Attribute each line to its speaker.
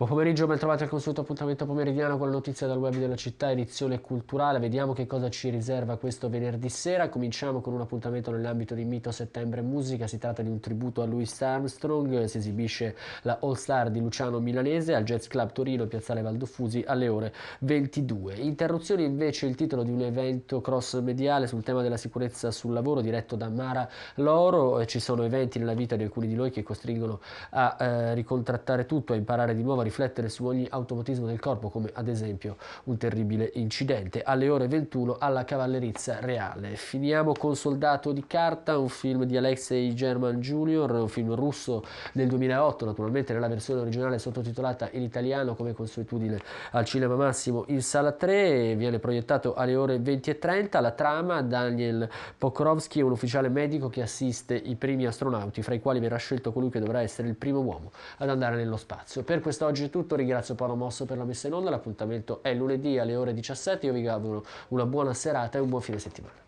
Speaker 1: Buon pomeriggio, ben trovati al consueto appuntamento pomeridiano con le notizie dal web della città, edizione culturale. Vediamo che cosa ci riserva questo venerdì sera. Cominciamo con un appuntamento nell'ambito di Mito Settembre Musica. Si tratta di un tributo a Louis Armstrong. Si esibisce la All Star di Luciano Milanese al Jazz Club Torino, Piazzale Valdofusi, alle ore 22. Interruzioni invece il titolo di un evento cross mediale sul tema della sicurezza sul lavoro diretto da Mara Loro. Ci sono eventi nella vita di alcuni di noi che costringono a ricontrattare tutto, a imparare di nuovo, a riflettere su ogni automatismo del corpo, come ad esempio un terribile incidente. Alle ore 21 alla Cavallerizza Reale. Finiamo con Soldato di carta, un film di Alexei German Jr., un film russo del 2008, naturalmente nella versione originale sottotitolata in italiano come consuetudine al Cinema Massimo in sala 3, viene proiettato alle ore 20:30. La trama: Daniel Pokrovsky è un ufficiale medico che assiste i primi astronauti, fra i quali verrà scelto colui che dovrà essere il primo uomo ad andare nello spazio. Per quest'oggi è tutto, ringrazio Paolo Mosso per la messa in onda, l'appuntamento è lunedì alle ore 17, io vi auguro una buona serata e un buon fine settimana.